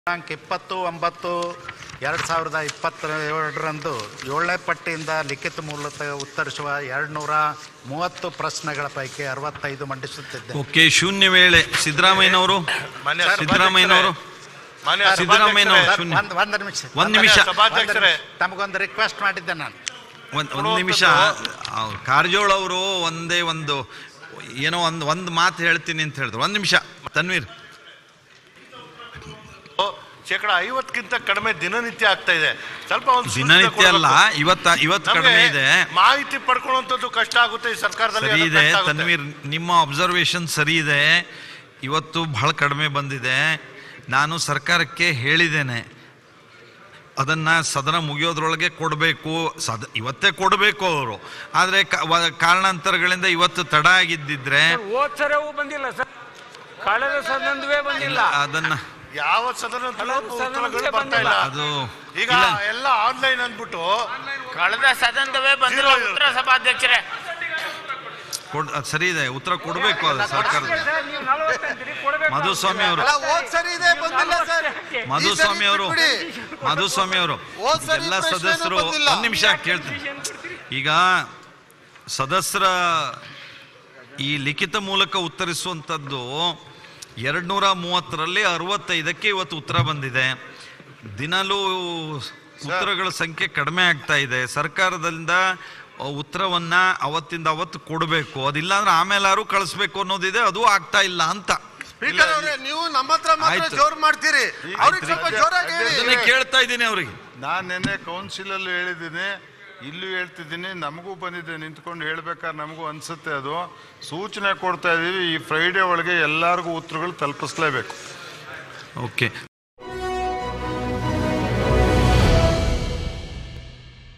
ದಿನಾಂಕ 20/9/2027ರಂದು 7ನೇ ಪಟ್ಟಿಯಿಂದ ಲಿಖಿತ ಮೂಲಕ ಉತ್ತರಿಸುವ 230 ಪ್ರಶ್ನೆಗಳ ಪೈಕಿ 65 ಮಂಡಿಸುತ್ತಿದ್ದೆ. ಓಕೆ, ಶೂನ್ಯ ವೇಳೆ. ಸಿದ್ದರಾಮಯ್ಯನವರು ಒಂದು ನಿಮಿಷ ತಮಗೊಂದು ರಿಕ್ವೆಸ್ಟ್ ಮಾಡಿದ್ದೆ ನಾನು. ಒಂದು ನಿಮಿಷ. ಕಾರಜೋಳ ಅವರು ಏನೋ ಒಂದು ಮಾತು ಹೇಳ್ತೀನಿ ಅಂತ ಹೇಳಿದ್ರು. ಒಂದು ನಿಮಿಷ ತನ್ವೀರ್. ಶೇಕಡ 50ಕ್ಕಿಂತ ಕಡಿಮೆ ದಿನನಿತ್ಯ ಆಗ್ತಾ ಇದೆ. ಸ್ವಲ್ಪ ದಿನನಿತ್ಯ ಅಲ್ಲ, ಇವತ್ತು ಕಡಿಮೆ ಇದೆ. ಮಾಹಿತಿ ಪಡ್ಕೊಳ್ಳುವಂಥದ್ದು ಕಷ್ಟ ಆಗುತ್ತೆ ಈ ಸರ್ಕಾರದಲ್ಲಿ. ಸರಿ ಇದೆ ತನ್ವೀರ್, ನಿಮ್ಮ ಅಬ್ಸರ್ವೇಷನ್ ಸರಿ ಇದೆ. ಇವತ್ತು ಬಹಳ ಕಡಿಮೆ ಬಂದಿದೆ. ನಾನು ಸರ್ಕಾರಕ್ಕೆ ಹೇಳಿದ್ದೇನೆ, ಅದನ್ನ ಸದನ ಮುಗಿಯೋದ್ರೊಳಗೆ ಕೊಡಬೇಕು. ಇವತ್ತೇ ಕೊಡಬೇಕು ಅವರು. ಆದರೆ ಕಾರಣಾಂತರಗಳಿಂದ ಇವತ್ತು ತಡ ಆಗಿದ್ದಿದ್ರೆ ಬಂದಿಲ್ಲ ಸರ್, ಕಳೆದ ಸದನವೇ ಬಂದಿಲ್ಲ. ಅದನ್ನ ಯಾವ ಸದನ ಬರ್ತಾ ಇಲ್ಲ. ಅದು ಈಗ ಎಲ್ಲ ಆನ್ಲೈನ್ ಅಂದ್ಬಿಟ್ಟು ಕಳೆದ ಸದನವೇ ಬಂದಿಲ್ಲ. ಉತ್ತರ ಸಭಾಧ್ಯಕ್ಷರೇ ಸರಿ ಇದೆ, ಉತ್ತರ ಕೊಡಬೇಕು. ಅದು ಸರ್ಕಾರ. ಮಧುಸ್ವಾಮಿ ಅವರು ಎಲ್ಲ ಸದಸ್ಯರು ಒಂದು ನಿಮಿಷ ಕೇಳ್ತೀನಿ. ಈಗ ಸದಸ್ಯರ ಈ ಲಿಖಿತ ಮೂಲಕ ಉತ್ತರಿಸುವಂಥದ್ದು 230ರಲ್ಲಿ 65ಕ್ಕೆ ಇವತ್ತು ಉತ್ತರ ಬಂದಿದೆ. ದಿನಲೂ ಉತ್ತರಗಳ ಸಂಖ್ಯೆ ಕಡಿಮೆ ಆಗ್ತಾ ಇದೆ. ಸರ್ಕಾರದಿಂದ ಉತ್ತರವನ್ನ ಅವತ್ತಿಂದ ಅವತ್ತು ಕೊಡಬೇಕು. ಅದಿಲ್ಲ ಅಂದ್ರೆ ಆಮೇಲಾರು ಕಳಿಸ್ಬೇಕು ಅನ್ನೋದಿದೆ. ಅದು ಆಗ್ತಾ ಇಲ್ಲ ಅಂತ. ನೀವು ನಮ್ಮ ಹತ್ರ ಮಾತ್ರ ಜೋರ್ ಮಾಡ್ತೀರಿ, ಕೇಳ್ತಾ ಇದ್ದೀನಿ ಅವ್ರಿಗೆ. ನಾನು ನಿನ್ನೆ ಕೌನ್ಸಿಲ್ ಅಲ್ಲಿ ಹೇಳಿದ್ದೀನಿ, ಇಲ್ಲೂ ಹೇಳ್ತಿದ್ದೀನಿ, ನಮಗೂ ಬಂದಿದೆ. ನಿಂತ್ಕೊಂಡು ಹೇಳ್ಬೇಕಾದ್ರೆ ನಮಗೂ ಅನ್ಸುತ್ತೆ. ಅದು ಸೂಚನೆ ಕೊಡ್ತಾ ಇದೀವಿ, ಈ ಫ್ರೈಡೇ ಒಳಗೆ ಎಲ್ಲರಿಗೂ ಉತ್ತರಗಳು ತಲುಪಿಸ್ಲೇಬೇಕು. ಓಕೆ.